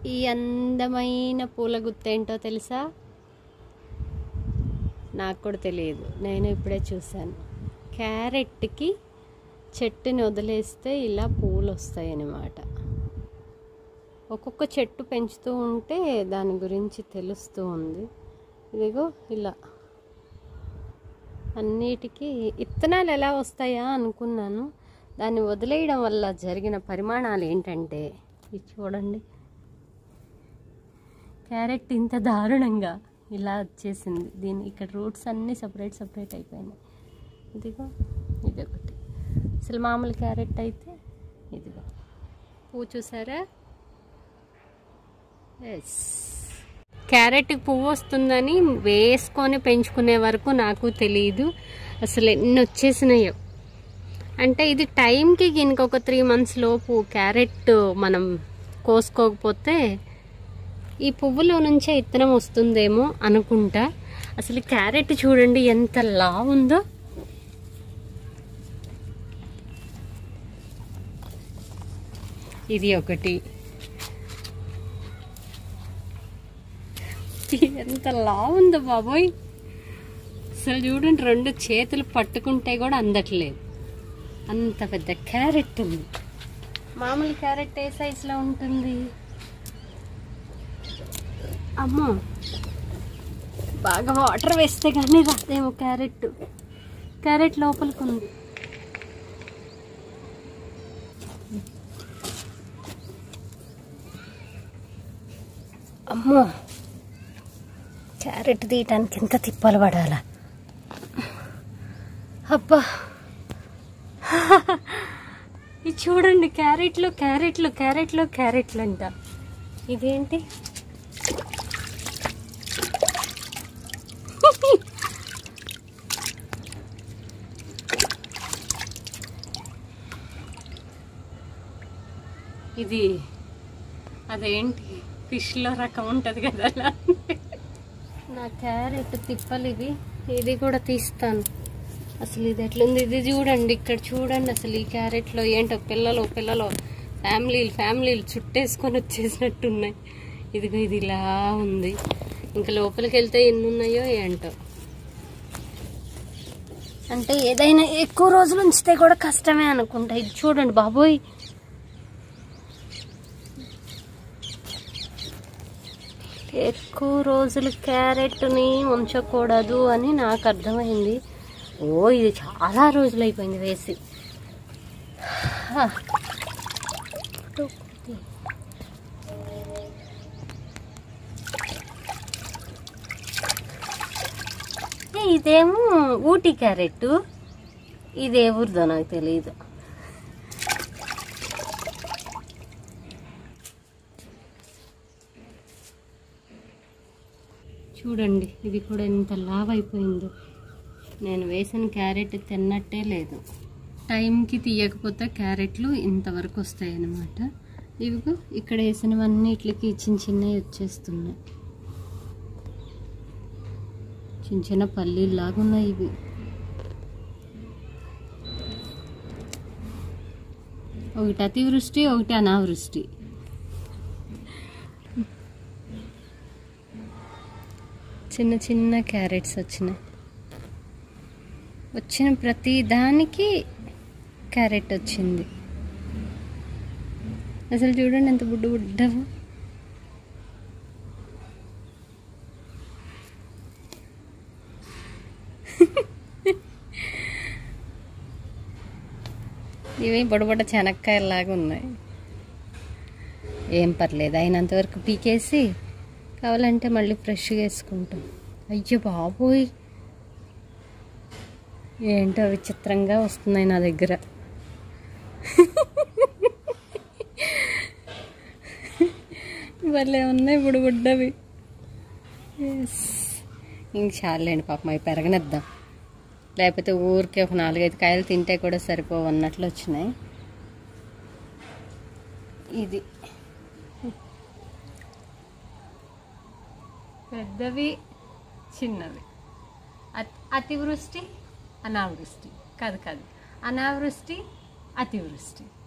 ఈ అందమైన పూల గుత్తేంటో తెలుసా? నాకు కూడా తెలియదు, నేను ఇప్పుడే చూశాను. క్యారెట్కి చెట్టుని వదిలేస్తే ఇలా పూలు వస్తాయి అన్నమాట. ఒక్కొక్క చెట్టు పెంచుతూ ఉంటే దాని గురించి తెలుస్తూ ఉంది. ఇదిగో ఇలా అన్నిటికీ ఇత్తనాలు ఎలా వస్తాయా అనుకున్నాను. దాన్ని వదిలేయడం వల్ల జరిగిన పరిమాణాలు ఏంటంటే, ఇది చూడండి, క్యారెట్ ఇంత దారుణంగా ఇలా వచ్చేసింది. దీని ఇక్కడ రూట్స్ అన్నీ సపరేట్ అయిపోయినాయి. ఇదిగో ఇదొకటి. అసలు మామూలు క్యారెట్ అయితే ఇదిగో పువ్వు చూసారా? ఎస్, క్యారెట్కి పువ్వు వస్తుందని వేసుకొని పెంచుకునే వరకు నాకు తెలియదు అసలు ఎన్ని వచ్చేసినాయో. అంటే ఇది టైంకి ఇంకొక 3 months లోపు క్యారెట్ మనం కోసుకోకపోతే ఈ పువ్వులో నుంచే ఇత్తనం వస్తుందేమో అనుకుంటా. అసలు క్యారెట్ చూడండి ఎంత లావు ఉందో. ఇది ఒకటి, ఎంత లావు ఉందో బాబోయ్. అసలు చూడండి, 2 చేతులు పట్టుకుంటే కూడా అందట్లేదు, అంత పెద్ద క్యారెట్ ఉంది. మామూలు క్యారెట్ ఏ సైజులో ఉంటుంది? అమ్మో, బాగా వాటర్ వేస్తే కానీ రాదేమో క్యారెట్ లోపలికి ఉంది. అమ్మో, క్యారెట్ తీయటానికి ఎంత తిప్పలు పడాలా. అబ్బా, ఇది చూడండి, క్యారెట్లు అంట. ఇదేంటి? ఇది అదేంటి, ఫిష్లో రకం ఉంటుంది కదా అలా. నా క్యారెట్ తిప్పలు ఇది కూడా తీస్తాను. అసలు ఇది ఎట్లుంది? ఇది చూడండి, ఇక్కడ చూడండి. అసలు ఈ క్యారెట్లో ఏంటో పిల్లలు ఫ్యామిలీలు చుట్టేసుకొని వచ్చేసినట్టున్నాయి. ఇదిగో ఇది ఇలా ఉంది. ఇంకా లోపలికి వెళ్తే ఎన్ని ఉన్నాయో ఏంటో. అంటే ఏదైనా ఎక్కువ రోజులు ఉంచితే కూడా కష్టమే అనుకుంటా. ఇది చూడండి బాబోయ్, ఎక్కువ రోజులు క్యారెట్ని ఉంచకూడదు అని నాకు అర్థమైంది. ఇది చాలా రోజులు అయిపోయింది వేసి. ఇదేమో ఊటీ క్యారెట్, ఇది ఏ ఊరిదో నాకు తెలియదు. చూడండి, ఇది కూడా ఎంత లావ్ అయిపోయిందో. నేను వేసిన క్యారెట్ తిన్నట్టే లేదు. టైంకి తీయకపోతే క్యారెట్లు ఇంతవరకు వస్తాయి అన్నమాట. ఇవిగో ఇక్కడ వేసినవన్నీ ఇట్లకి చిన్నవి వచ్చేస్తున్నాయి. చిన్న పల్లీలాగా ఉన్నాయి ఇవి. ఒకటి అతివృష్టి, ఒకటి అనావృష్టి. చిన్న క్యారెట్స్ వచ్చిన ప్రతి దానికి క్యారెట్ వచ్చింది. అసలు చూడండి ఎంత బుడ్డవు. ఇవి బుడబుడ్డ శనక్కాయలాగా ఉన్నాయి. ఏం పర్లేదు, అయినంతవరకు పీకేసి కావాలంటే మళ్ళీ ఫ్రెష్గా వేసుకుంటాం. అయ్యో బాబోయ్, ఏంటో విచిత్రంగా వస్తున్నాయి నా దగ్గర. భలే ఉన్నాయి బుడబుడ్డవి. ఇంక చాలండి పాపం, అవి పెరగనిద్దాం. లేకపోతే ఊరికే ఒక 4-5 కాయలు తింటే కూడా సరిపోవు అన్నట్లు వచ్చినాయి. ఇది పెద్దవి, చిన్నవి. అతివృష్టి, అనావృష్టి. కాదు, అనావృష్టి, అతివృష్టి.